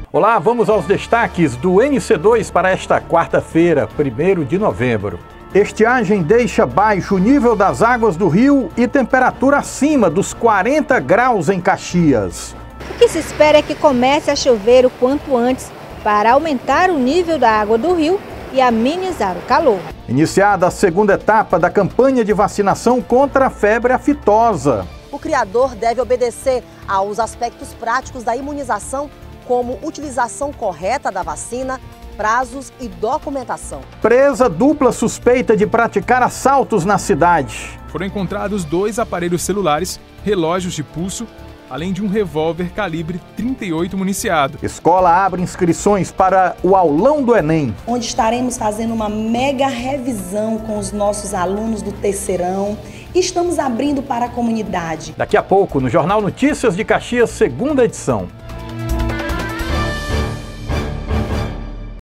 Olá, vamos aos destaques do NC2 para esta quarta-feira, 1º de novembro. Estiagem deixa baixo o nível das águas do rio e temperatura acima dos 40 graus em Caxias. O que se espera é que comece a chover o quanto antes para aumentar o nível da água do rio e amenizar o calor. Iniciada a segunda etapa da campanha de vacinação contra a febre aftosa. O criador deve obedecer aos aspectos práticos da imunização, como utilização correta da vacina, prazos e documentação. Presa dupla suspeita de praticar assaltos na cidade. Foram encontrados 2 aparelhos celulares, relógios de pulso, além de um revólver calibre .38 municiado. Escola abre inscrições para o aulão do Enem, onde estaremos fazendo uma mega revisão com os nossos alunos do terceirão e estamos abrindo para a comunidade. Daqui a pouco, no Jornal Notícias de Caxias, segunda edição.